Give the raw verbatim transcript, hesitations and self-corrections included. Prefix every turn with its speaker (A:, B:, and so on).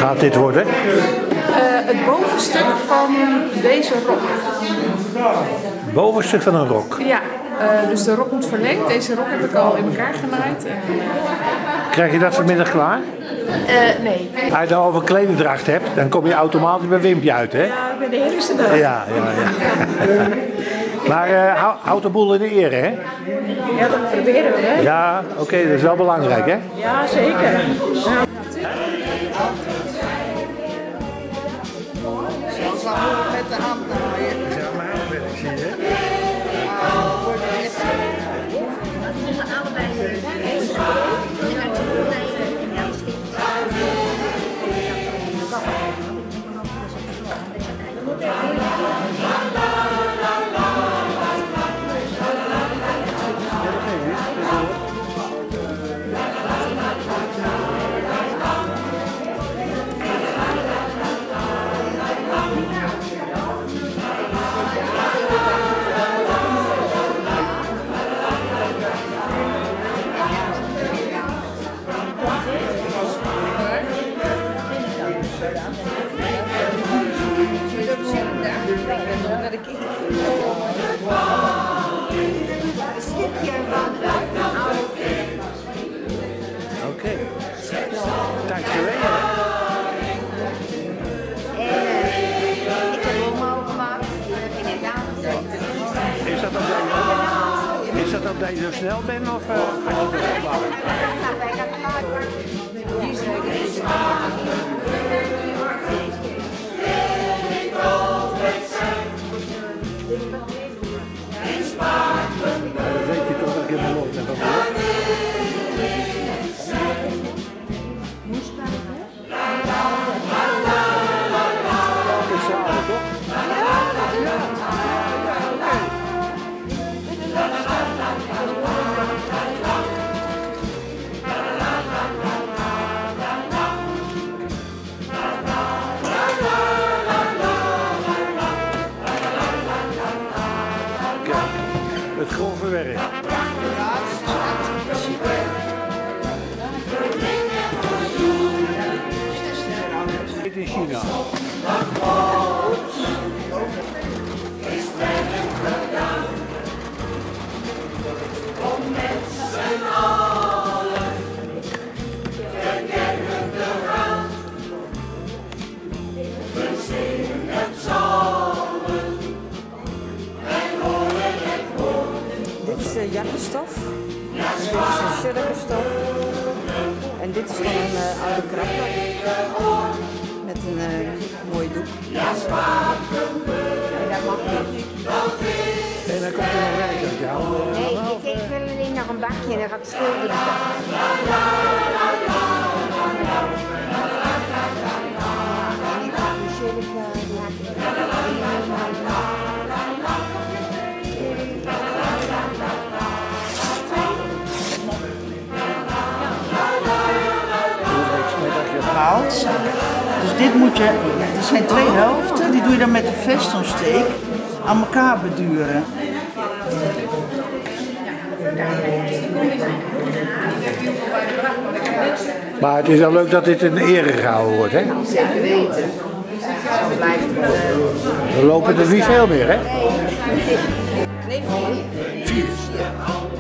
A: gaat dit worden?
B: Uh, het bovenstuk van deze rok.
A: Bovenstuk van een rok?
B: Ja, uh, dus de rok moet verlengd. Deze rok heb ik al in elkaar genaaid. En, uh...
A: Krijg je dat vanmiddag klaar?
B: Uh, nee.
A: Als je dan over klederdracht hebt, dan kom je automatisch bij Wimpje uit, hè?
B: Ja, ik ben de eerste dag.
A: Ja, ja, ja. Maar uh, houd de boel in de ere, hè?
B: Ja, dat proberen we, hè?
A: Ja, oké, okay, dat is wel belangrijk, hè?
B: Ja, zeker. Ja.
C: Met de hand naaien.
A: Dat is aan mijn handwerk, zie je? Oké. Tijd geleden, hè?
C: Ik heb hem omhoog gemaakt. In het aan.
A: Is dat omdat je, is dat omdat je zo snel bent of uh, had je het opbouwen? Dan weet je toch dat ik helemaal los ben van de Het is samen, toch? Het grove werk. Dit in China.
D: Dit is de jakkenstof, en dit is de shirkenstof en dit is gewoon een uh, oude krabber met een uh, mooi doek. En dat mag niet.
A: En dan komt er nog werk uit jou.
C: Nee, ik geef wel alleen nog een bakje en dan ga ik schilderen.
E: Dus dit moet je, er zijn twee helften, die doe je dan met de vestonsteek aan elkaar beduren.
A: Maar het is wel leuk dat dit in ere gehouden wordt, hè?
C: Zeker weten. Zo blijft het.
A: We lopen er niet veel meer, hè?
C: Nee, vier.
A: Vier.